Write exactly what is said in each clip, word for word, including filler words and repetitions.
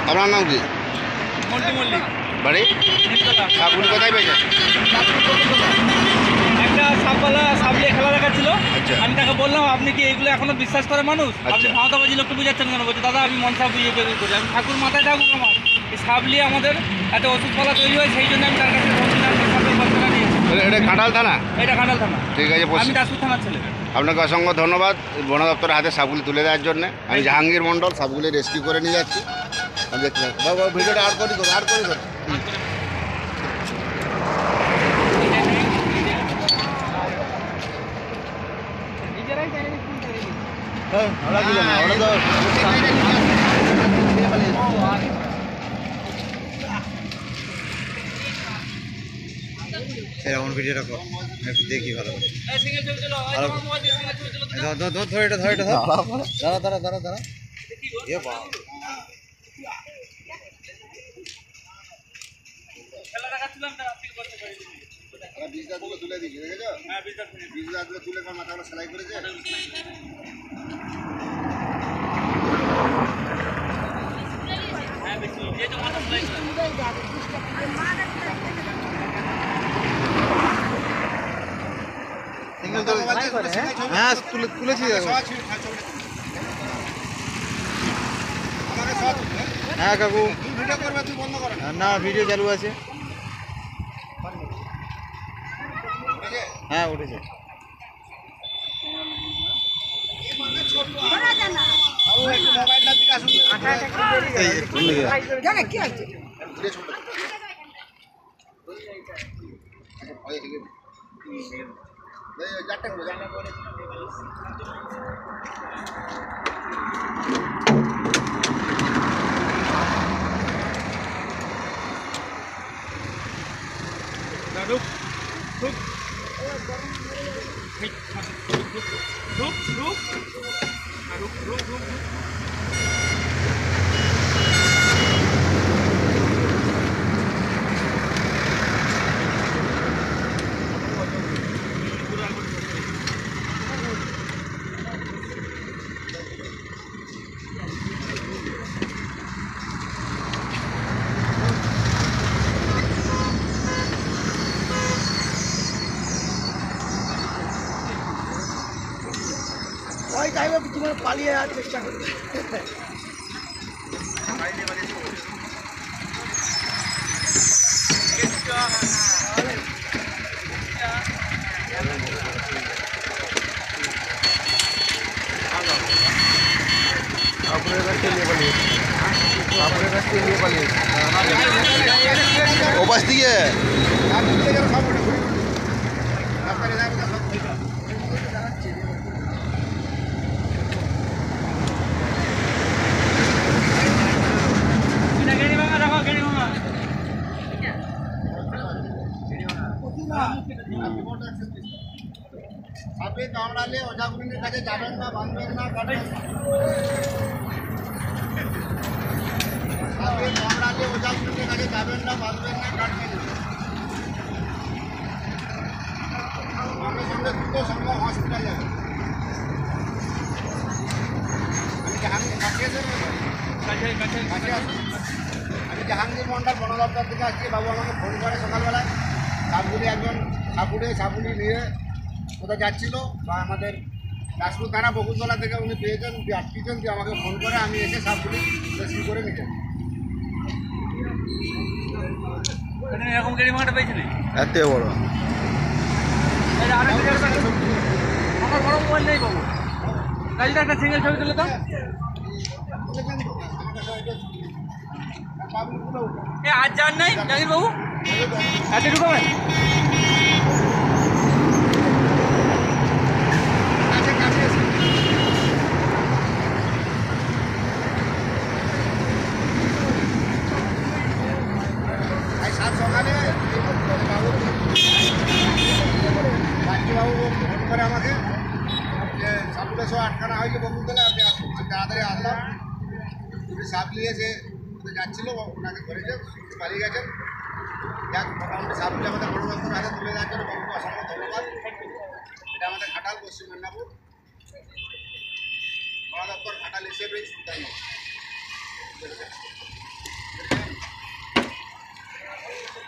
আপনার নাম কি? মন্টু মল্লিক। বাড়ি সাপগুলি কোথায় পেয়েছেন? একটা সাপওয়ালা সাপ নিয়ে খেলা দেখাচ্ছিল। আচ্ছা। আমি তাকে বললাম আপনি কি এগুলো এখনো বিশ্বাস করে মানুষ? আপনি আচ্ছা। ভাওতাবাজি লোককে বুঝাচ্ছেন কেন? বলছে দাদা আমি মনসা বুঝিয়ে বের করি। আমি ঠাকুর মাথায় থাকুক আমার এই সাপ নিয়ে আমাদের এত ওষুধপালা তৈরি হয়, সেই জন্য আমি তার কাছে সাপের বাচ্চাটা নিয়েছি। এটা- এটা ঘাটাল থানা? এটা খান্ডাল থানা। ঠিক আছে, আমি পশ্চিম- দাসপুর থানার ছেলে। আপনাকে অসংখ্য ধন্যবাদ বন দপ্তরের হাতে সাপগুলি তুলে দেওয়ার জন্য। আমি জাহাঙ্গীর মণ্ডল সাপগুলি রেস্কিউ করে নিয়ে যাচ্ছি। আমি দেখতে বাবা ভিডিওটা আর করি করো আর করি করো এমন ভিডিওটা কর একটু দেখি ভালো করে। এই সিঙ্গেল ছবি চলো, এই তোমার মোবাইল দিয়ে সিঙ্গেল ছবি চলো তো। ধর ধর ধর ধর এটা ধর এটা ধর দাঁড়া দাঁড়া দাঁড়া দাঁড়া এ বাবা খেলা দেখাচ্ছিলাম তার আপনি করতে পারেন। বিশ দাঁতগুলো তুলে দিচ্ছি, দেখেছো? হ্যাঁ বিশ মিনিট। বিশ দাঁতগুলো তুলে কার মাথাগুলো সেলাই করেছে। হ্যাঁ বেশি এই তো মাথা সেলাই করা। সিঙ্গেল তো হ্যাঁ তুলে তুলেছি দেখো হ্যাঁ কাকু ভিডিও করবে তুই বন্ধ কর না ভিডিও চালু আছে হ্যাঁ উঠেছে মোবাইলটার দিকে আসুন। এই যে, তুলে গেছে। চারটে করে জানা করে রুক রুক রুক রুক রুক রুক রুক ওই টাইমে জীবনে পালিয়ে যাওয়ার চেষ্টা করি। আপনার কাছে নিয়ে পালিয়ে আপনার কাছে নিয়ে পালিয়ে ওপাশ দিকে গাড়ি ভাঙা রাখো গাড়ি ভাঙা সাপে কামড়ালে ওঝাগুলির কাছে যাবেন না, বাঁধবেন না, কাটবেন না। সাপে কামড়ালে ওঝাগুলির কাছে যাবেন না, বাঁধবেন না, কাটবেন না। সঙ্গে সঙ্গে দ্রুত সঙ্গে হসপিটাল যাবেন। আমি জাহাঙ্গীর কাছে এসে কাছে কাছে কাছে আসুন। আমি জাহাঙ্গীর মন্ডল বন দপ্তর থেকে আসছি। বাবু আমাকে ফোন করে সকালবেলায় সাপগুলি একজন সাপুড়ে সাপুড়ি নিয়ে কোথায় যাচ্ছিল বা আমাদের দাসপুর থানা বকুলতলা থেকে উনি পেয়েছেন, উনি আটকেছেন, দিয়ে আমাকে ফোন করে আমি এসে সাপগুলি রেস্কিউ করে নিতেন। এরকম গাড়ি ভাঙাটা পেয়েছিলি? এত বড় এই আরেকটা গাড়ি ভাঙা। আমার বড় মোবাইল নেই বাবু। গাড়িটা একটা সিঙ্গেল ছবি তুলে তো। এ আজ যান নাই জাহির বাবু? এত ঢুকাবেন? কাছে কাছে এসে আজ সাত সকালে বাবু বাবু ফোন করে আমাকে যে সাপগুলো সব আটকানো হয়েছে বকুলতলা, আপনি আসুন। আমি তাড়াতাড়ি আসলাম। উনি সাপ নিয়েছে কোথায় যাচ্ছিল, ওনাকে ধরেছে, পালিয়ে গেছেন। যাক, মোটামুটি সাপগুলি আমাদের বড় দপ্তর হাতে তুলে দেওয়ার জন্য বাবুকে অসংখ্য ধন্যবাদ। এটা আমাদের ঘাটাল, পশ্চিম মেদিনীপুর বন দপ্তর ঘাটাল হিসেবেই সুলতান।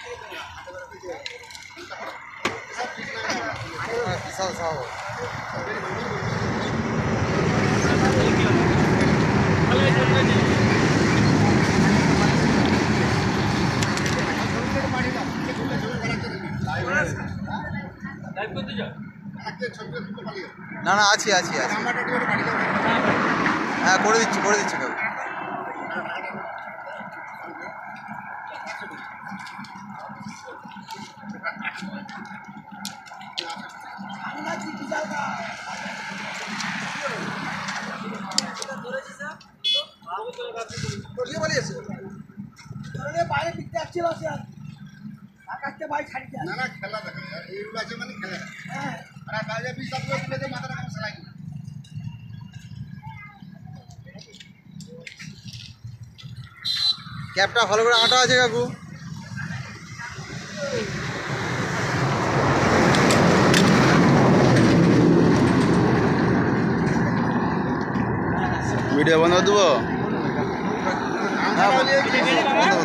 বিশাল সাহস না না আছি আছি আছি হ্যাঁ করে দিচ্ছি করে দিচ্ছি কাকু আমরা কি বিশাল গাছ। কোথায় পালিয়েছে ধরে বাইরে পিকতে আসছিল সে আর আকাশ থেকে বাইরে ছাড়িয়ে না না খেলা দেখা যায়। এইগুলো আছে মানে খেলা দেখা। হ্যাঁ আর কাজে বিশ সাতগুলো তুলে দিয়ে মাথাটা কাম সেলাই দিল। ক্যাপটা ভালো করে আটা আছে কাকু ভিডিও বন্ধ দেবো হ্যাঁ বন্ধ